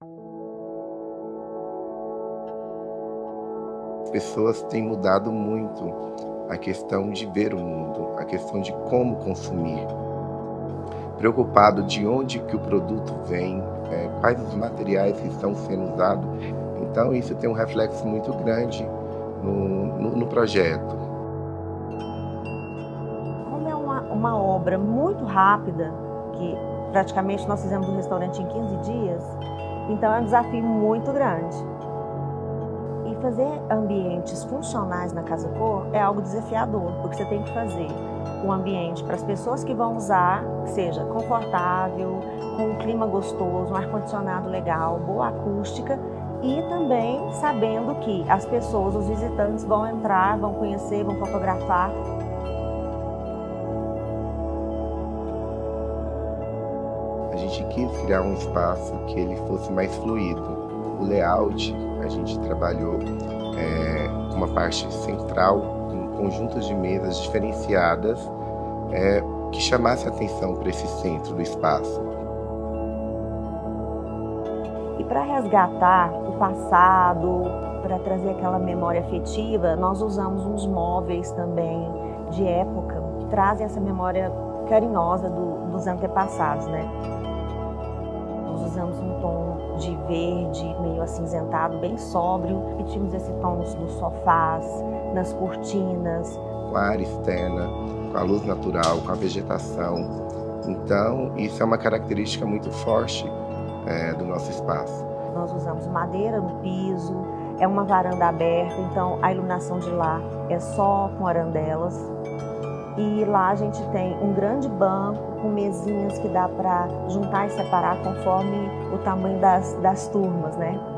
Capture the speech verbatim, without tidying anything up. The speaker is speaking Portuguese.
As pessoas têm mudado muito a questão de ver o mundo, a questão de como consumir. Preocupado de onde que o produto vem, é, quais os materiais que estão sendo usados. Então isso tem um reflexo muito grande no, no, no projeto. Como é uma, uma obra muito rápida, que praticamente nós fizemos um restaurante em quinze dias, então é um desafio muito grande. E fazer ambientes funcionais na Casa Cor é algo desafiador, porque você tem que fazer um ambiente para as pessoas que vão usar, que seja confortável, com um clima gostoso, um ar-condicionado legal, boa acústica, e também sabendo que as pessoas, os visitantes vão entrar, vão conhecer, vão fotografar. A gente quis criar um espaço que ele fosse mais fluido. O layout, a gente trabalhou é, com uma parte central, com conjuntos de mesas diferenciadas, é, que chamasse atenção para esse centro do espaço. E para resgatar o passado, para trazer aquela memória afetiva, nós usamos uns móveis também de época, que trazem essa memória carinhosa do, dos antepassados, né? Nós usamos um tom de verde, meio acinzentado, bem sóbrio, e tínhamos esse tom nos, nos sofás, nas cortinas. Com a área externa, com a luz natural, com a vegetação. Então, isso é uma característica muito forte é, do nosso espaço. Nós usamos madeira no piso, é uma varanda aberta, então a iluminação de lá é só com arandelas. E lá a gente tem um grande banco com mesinhas que dá para juntar e separar conforme o tamanho das, das turmas, né?